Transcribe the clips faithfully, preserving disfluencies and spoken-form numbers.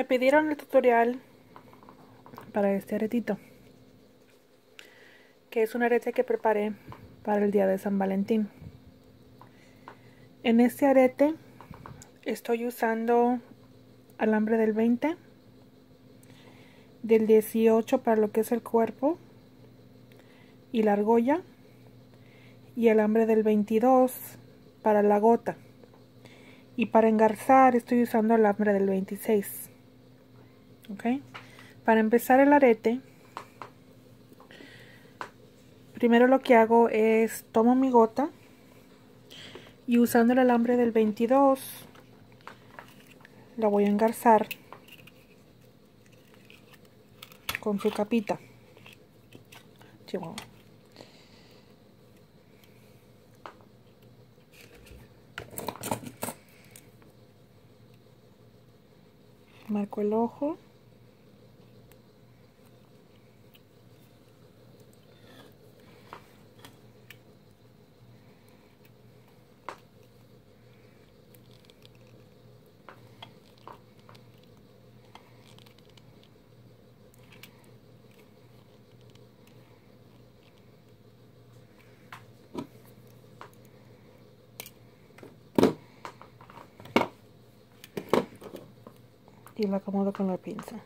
Me pidieron el tutorial para este aretito, que es un arete que preparé para el día de San Valentín. En este arete estoy usando alambre del veinte, del dieciocho para lo que es el cuerpo y la argolla, y alambre del veintidós para la gota, y para engarzar estoy usando alambre del veintiséis. ¿Ok? Para empezar el arete, primero lo que hago es tomo mi gota y usando el alambre del veintidós la voy a engarzar con su capita. Chihuahua. Marco el ojo. Y lo acomodo con la pinza.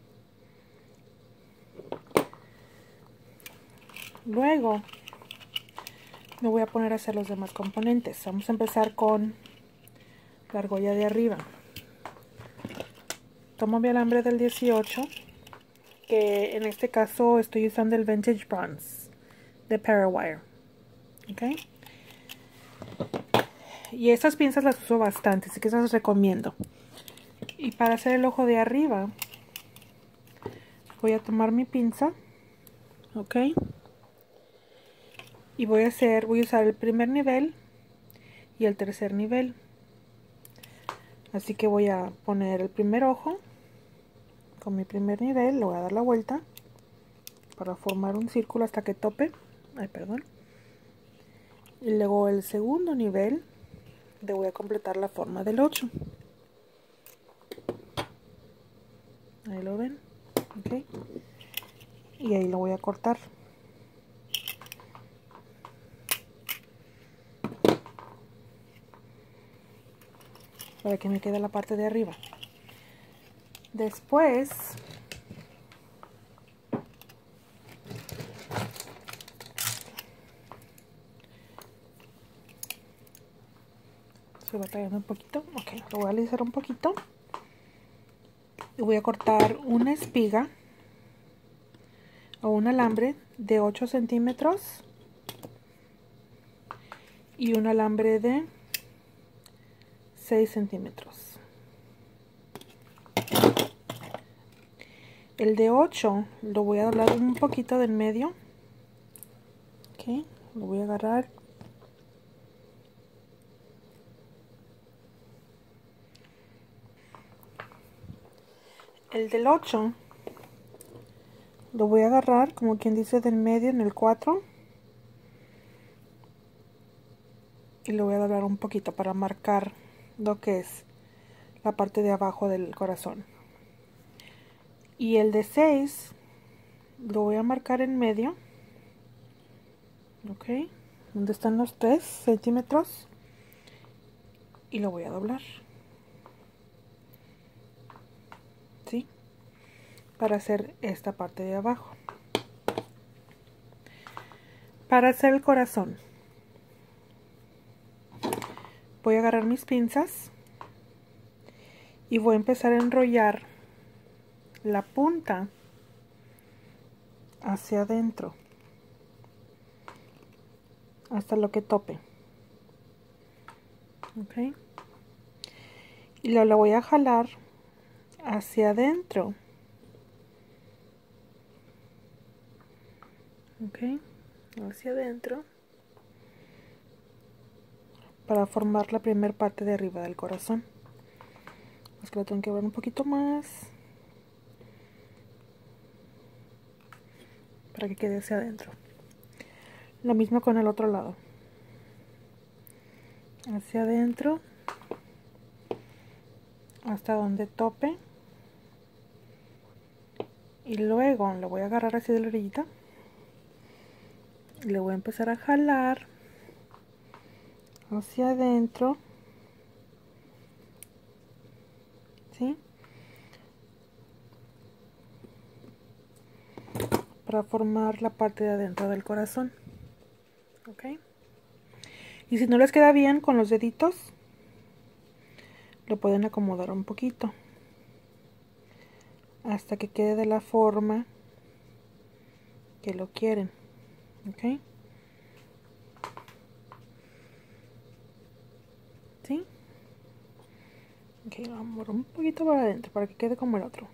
Luego me voy a poner a hacer los demás componentes. Vamos a empezar con la argolla de arriba. Tomo mi alambre del dieciocho, que en este caso estoy usando el Vintage Bronze de Parawire. ¿Ok? Y estas pinzas las uso bastante, así que esas las recomiendo. Y para hacer el ojo de arriba, voy a tomar mi pinza, ¿ok? Y voy a hacer, voy a usar el primer nivel y el tercer nivel. Así que voy a poner el primer ojo con mi primer nivel, le voy a dar la vuelta para formar un círculo hasta que tope. Ay, perdón. Y luego el segundo nivel, le voy a completar la forma del ocho. Ahí lo ven, ok. Y ahí lo voy a cortar. Para que me quede la parte de arriba. Después se va batallando un poquito. Ok, lo voy a alisar un poquito. Y voy a cortar una espiga o un alambre de ocho centímetros y un alambre de seis centímetros. El de ocho lo voy a doblar un poquito del medio. Ok, lo voy a agarrar. El del ocho lo voy a agarrar, como quien dice, del medio en el cuatro. Y lo voy a doblar un poquito para marcar lo que es la parte de abajo del corazón. Y el de seis lo voy a marcar en medio. Ok, donde están los tres centímetros. Y lo voy a doblar. ¿Sí? Para hacer esta parte de abajo. Para hacer el corazón, voy a agarrar mis pinzas y voy a empezar a enrollar la punta hacia adentro hasta lo que tope. Ok, y lo, lo voy a jalar hacia adentro. Ok, hacia adentro para formar la primera parte de arriba del corazón. Es que lo tengo que ver un poquito más para que quede hacia adentro. Lo mismo con el otro lado, hacia adentro hasta donde tope. y luego le voy a agarrar así de la orillita y le voy a empezar a jalar hacia adentro, ¿sí? Para formar la parte de adentro del corazón, ¿ok? Y si no les queda bien con los deditos, lo pueden acomodar un poquito hasta que quede de la forma que lo quieren, ¿ok? ¿Sí? Ok, lo vamos un poquito para adentro para que quede como el otro.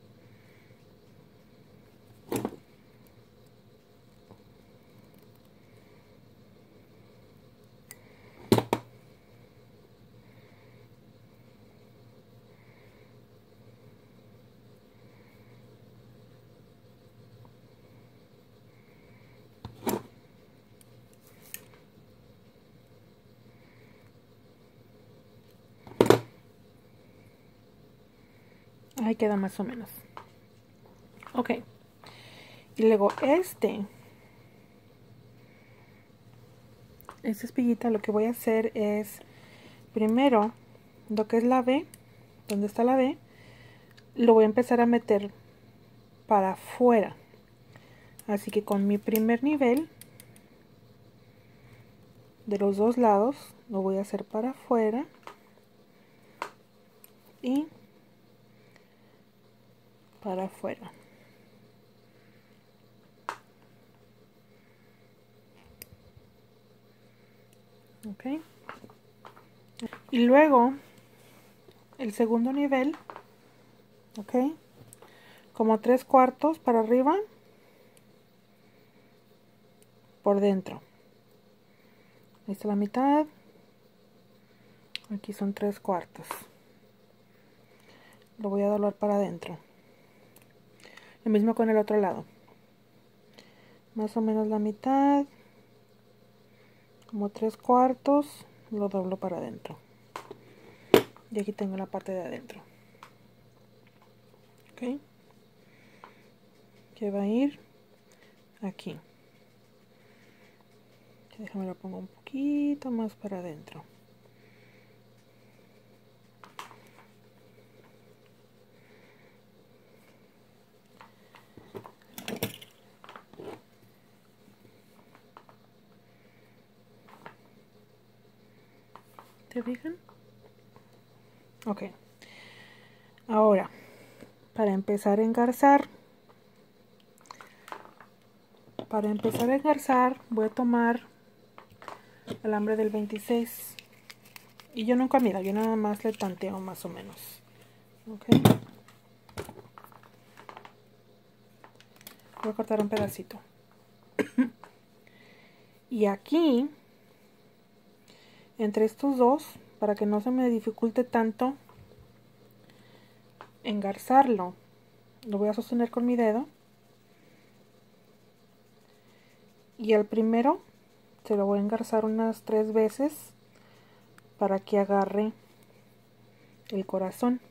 Ahí queda más o menos. Ok. Y luego este, esta espiguita, lo que voy a hacer es, primero, lo que es la B, donde está la B, lo voy a empezar a meter para afuera. Así que con mi primer nivel, de los dos lados, lo voy a hacer para afuera. Y para afuera. Ok. Y luego el segundo nivel, ok, como tres cuartos para arriba, por dentro. Ahí está la mitad, aquí son tres cuartos. Lo voy a doblar para adentro. Lo mismo con el otro lado. Más o menos la mitad, como tres cuartos, lo doblo para adentro. Y aquí tengo la parte de adentro. Ok. Que va a ir aquí. Déjame lo pongo un poquito más para adentro. ¿Te fijan? Ok. Ahora, para empezar a engarzar, para empezar a engarzar voy a tomar alambre del veintiséis. Y yo nunca mido, yo nada más le tanteo más o menos. Ok. Voy a cortar un pedacito. Y aquí, entre estos dos, para que no se me dificulte tanto engarzarlo, lo voy a sostener con mi dedo. Y al primero se lo voy a engarzar unas tres veces para que agarre el corazón.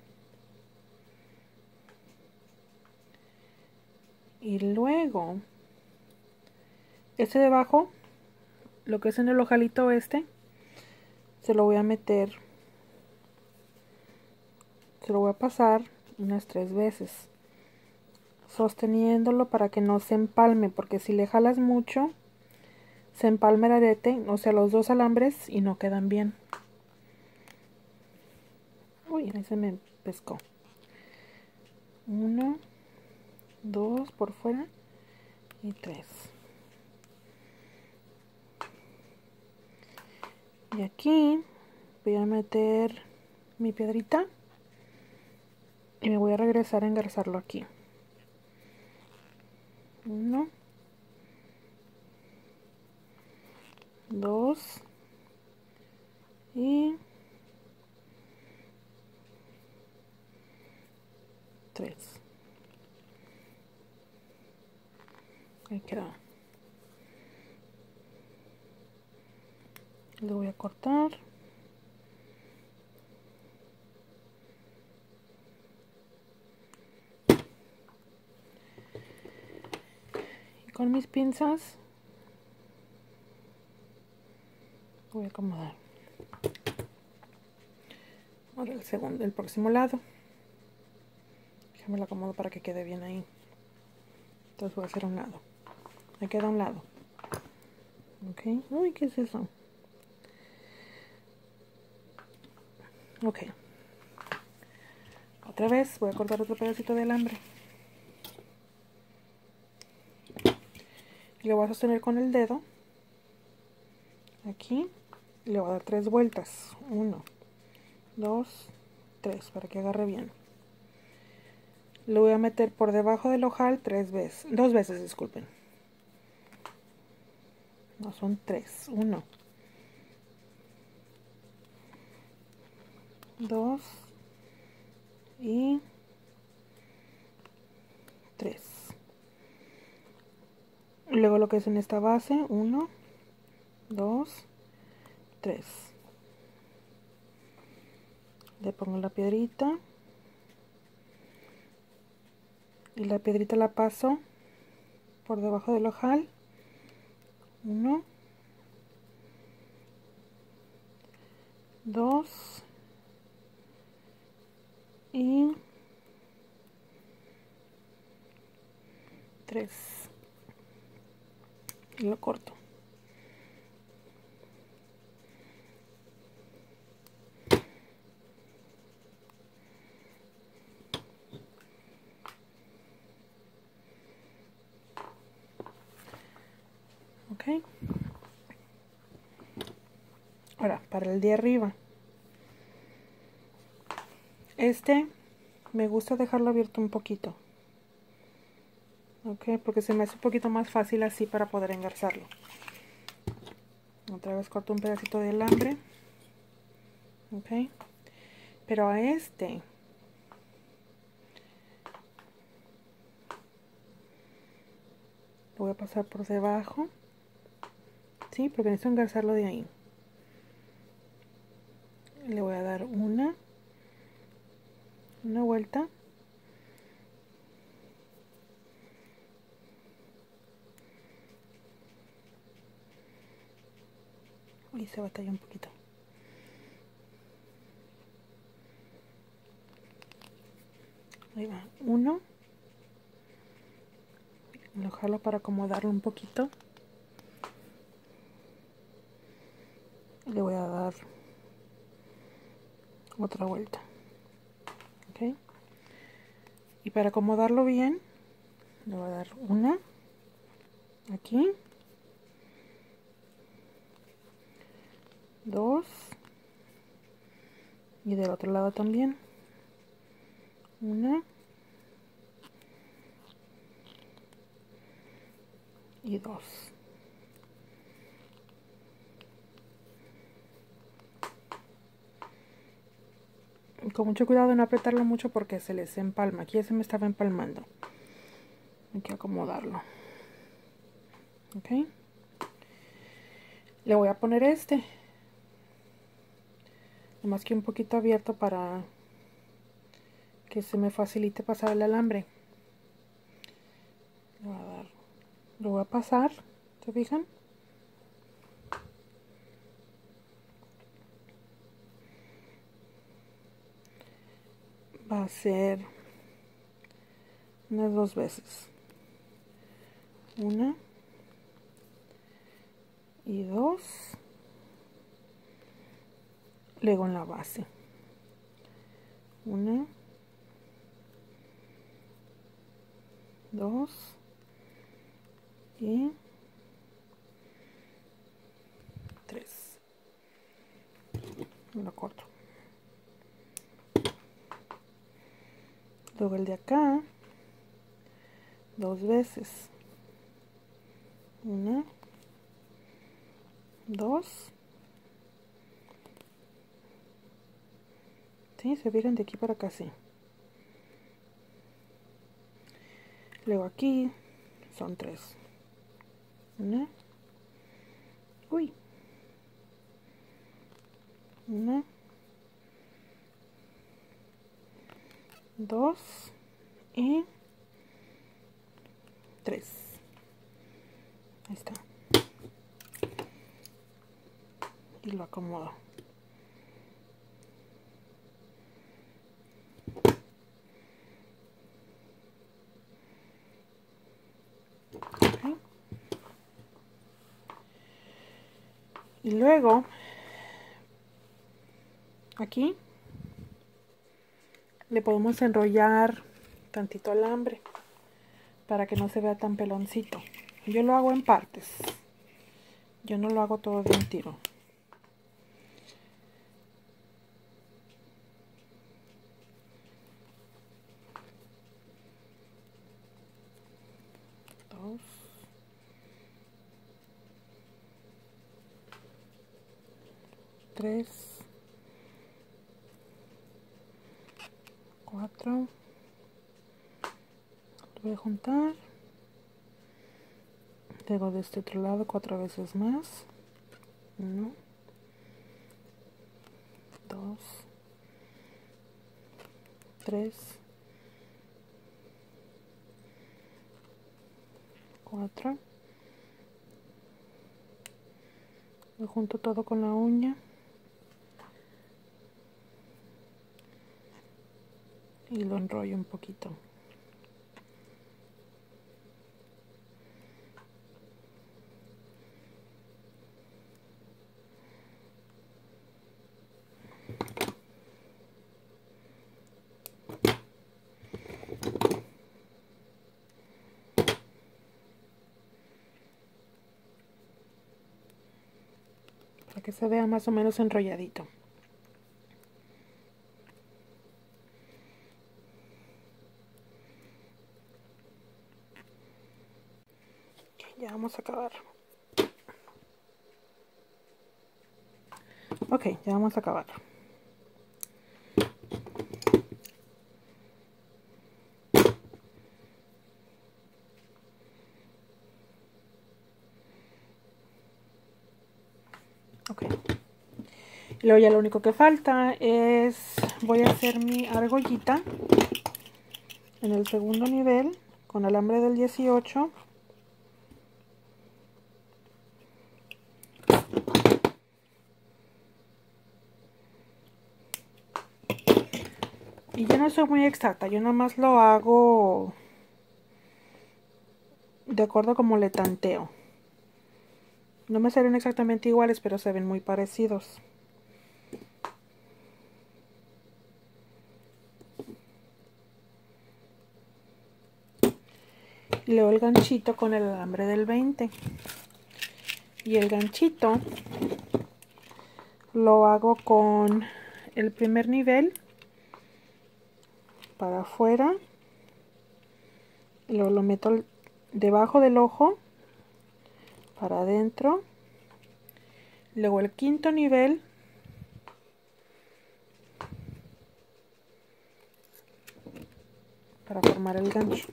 Y luego, este de abajo, lo que es en el ojalito este, se lo voy a meter, se lo voy a pasar unas tres veces, sosteniéndolo para que no se empalme, porque si le jalas mucho, se empalma el arete, o sea, los dos alambres, y no quedan bien. Uy, ahí se me pescó. Uno, dos por fuera y tres. Y aquí voy a meter mi piedrita y me voy a regresar a engarzarlo aquí. Uno, dos y tres. Ahí quedó. Lo voy a cortar. con mis pinzas voy a acomodar. Ahora el segundo, el próximo lado. Déjame lo acomodo para que quede bien ahí. Entonces voy a hacer un lado. Me queda un lado. Ok. Uy, ¿qué es eso? Ok. Otra vez voy a cortar otro pedacito de alambre. Y lo voy a sostener con el dedo. Aquí. Y le voy a dar tres vueltas. Uno, dos, tres, para que agarre bien. Lo voy a meter por debajo del ojal tres veces. Dos veces, disculpen. No, son tres. Uno. Dos. Y tres. Luego lo que es en esta base. Uno. Dos. Tres. Le pongo la piedrita. Y la piedrita la paso por debajo del ojal. Uno. Dos. Y tres. Y lo corto. Ok. Ahora, para el de arriba. Este me gusta dejarlo abierto un poquito. Ok, porque se me hace un poquito más fácil así para poder engarzarlo. Otra vez corto un pedacito de alambre. Ok. Pero a este lo voy a pasar por debajo. Sí, porque necesito engarzarlo de ahí. Le voy a dar una. Una vuelta. Uy, se batalla un poquito. Ahí va. Uno. Lo jalo para acomodarlo un poquito. Le voy a dar otra vuelta. Ok. Y para acomodarlo bien, le voy a dar una. Aquí. Dos. Y del otro lado también. Una. Y dos. Con mucho cuidado de no apretarlo mucho porque se les empalma. Aquí ya se me estaba empalmando. Hay que acomodarlo. Ok. Le voy a poner este. Más que un poquito abierto para que se me facilite pasar el alambre. Le voy a dar. Lo voy a pasar. ¿Se fijan? Va a ser unas dos veces. Una y dos. Luego en la base. Una, dos y tres. Lo corto. Luego el de acá. Dos veces. Una, dos. ¿Sí? Se fijan de aquí para acá, sí. Luego aquí son tres. Una. Uy. Una. Dos. Y tres. Ahí está. Y lo acomodo. Okay. Y luego aquí le podemos enrollar tantito alambre para que no se vea tan peloncito. Yo lo hago en partes. Yo no lo hago todo de un tiro. Dos. Tres. Cuatro. Lo voy a juntar. Luego de este otro lado cuatro veces más. Uno. Dos. Tres. Cuatro. Lo junto todo con la uña. Y lo enrollo un poquito. Para que se vea más o menos enrolladito. Ya vamos a acabar. Ok, ya vamos a acabar. Ok. Y luego ya lo único que falta es, voy a hacer mi argollita en el segundo nivel con alambre del dieciocho. Y yo no soy muy exacta, yo nada más lo hago de acuerdo como le tanteo. No me salen exactamente iguales, pero se ven muy parecidos. Y luego el ganchito con el alambre del veinte. Y el ganchito lo hago con el primer nivel para afuera. Y luego lo meto debajo del ojo para adentro. Luego el quinto nivel para formar el gancho.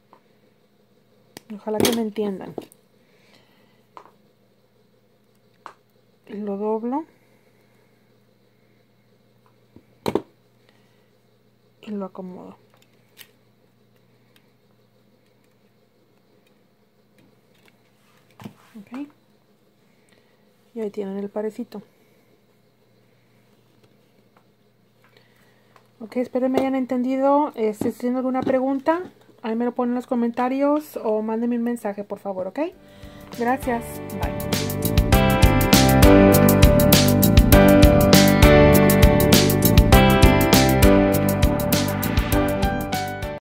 Ojalá que me entiendan. Y lo doblo y lo acomodo. Ok. Y ahí tienen el parecito. Ok, espero me hayan entendido. Eh, si tienen alguna pregunta, ahí me lo ponen en los comentarios o mándenme un mensaje, por favor, ¿ok? Gracias. Bye.